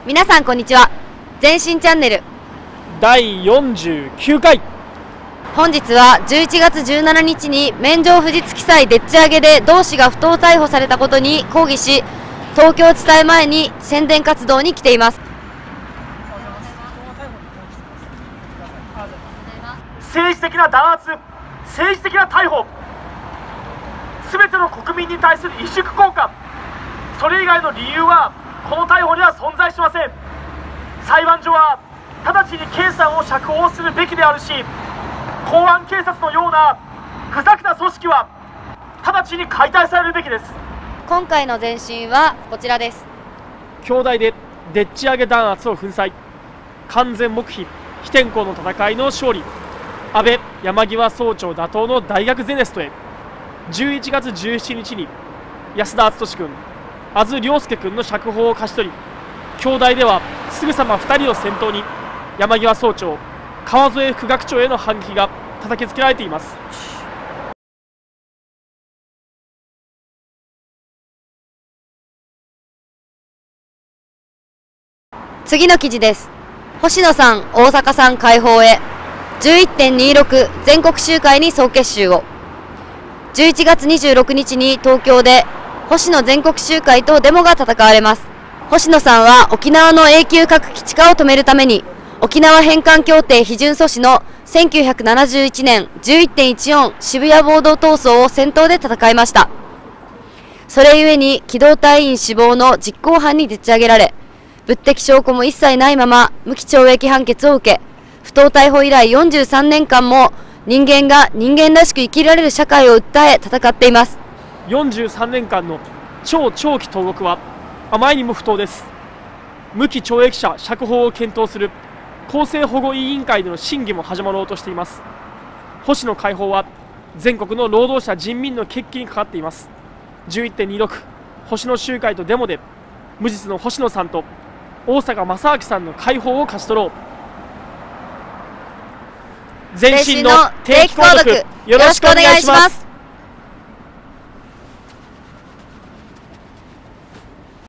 皆さんこんにちは。前進チャンネル第49回。 本日は11月17日に免状不実記載でっち上げで同氏が不当逮捕されたことに抗議し、東京地裁前に宣伝活動に来ています。 政治的な弾圧、政治的な逮捕、すべての国民に対する萎縮効果、それ以外の理由はこの逮捕には存在しません。裁判所は直ちに K さんを釈放するべきであるし、公安警察のようなふざけた組織は直ちに解体されるべきです。 今回の前進はこちらです。 兄弟ででっち上げ弾圧を粉砕、完全黙秘、非天候の戦いの勝利、安倍山際総長打倒の大学ゼネストへ。11月17日に安田篤君、安津亮介君の釈放を勝ち取り、兄弟ではすぐさま2人を先頭に山際総長、川添副学長への反撃が叩きつけられています。 次の記事です。星野さん、大阪さん解放へ 11.26 全国集会に総結集を。11月26日に東京で星野全国集会とデモが戦われます。星野さんは沖縄の永久核基地化を止めるために沖縄返還協定批准阻止の1971年 11.14 渋谷暴動闘争を先頭で戦いました。それゆえに機動隊員死亡の実行犯にでっち上げられ、物的証拠も一切ないまま無期懲役判決を受け、不当逮捕以来43年間も人間が人間らしく生きられる社会を訴え戦っています。 43年間の超長期投獄はあまりにも不当です。無期懲役者釈放を検討する公正保護委員会での審議も始まろうとしています。星野解放は全国の労働者人民の決起にかかっています。11.26 星野集会とデモで無実の星野さんと大坂正明さんの解放を勝ち取ろう。前進の定期購読よろしくお願いします。